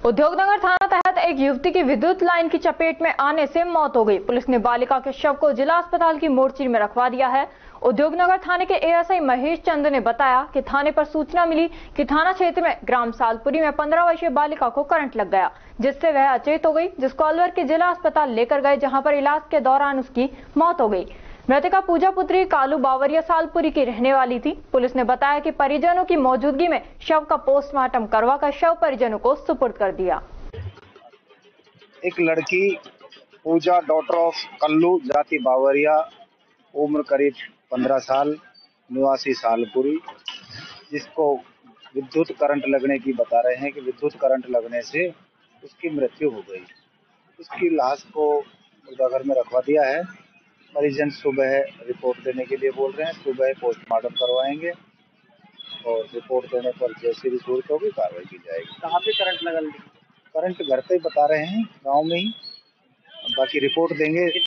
उद्योगनगर थाना तहत एक युवती की विद्युत लाइन की चपेट में आने से मौत हो गई। पुलिस ने बालिका के शव को जिला अस्पताल की मोर्चरी में रखवा दिया है। उद्योगनगर थाने के एएसआई महेश चंद ने बताया कि थाने पर सूचना मिली कि थाना क्षेत्र में ग्राम सालपुरी में 15 वर्षीय बालिका को करंट लग गया, जिससे वह अचेत हो गई, जिसको अलवर के जिला अस्पताल लेकर गए, जहां पर इलाज के दौरान उसकी मौत हो गई। मृतका पूजा पुत्री कालू बावरिया सालपुरी की रहने वाली थी। पुलिस ने बताया कि परिजनों की मौजूदगी में शव का पोस्टमार्टम करवाकर शव परिजनों को सुपुर्द कर दिया। एक लड़की पूजा डॉटर ऑफ कल्लू जाति बावरिया, उम्र करीब 15 साल, निवासी सालपुरी, जिसको विद्युत करंट लगने की बता रहे हैं कि विद्युत करंट लगने से उसकी मृत्यु हो गई। उसकी लाश को मुर्दाघर में रखवा दिया है। परिजन सुबह रिपोर्ट देने के लिए बोल रहे हैं। सुबह पोस्टमार्टम करवाएंगे और रिपोर्ट देने पर जैसी भी सूरत होगी कार्रवाई की जाएगी। कहाँ पे करंट लगा? करंट घर पे बता रहे हैं, गांव में ही। बाकी रिपोर्ट देंगे।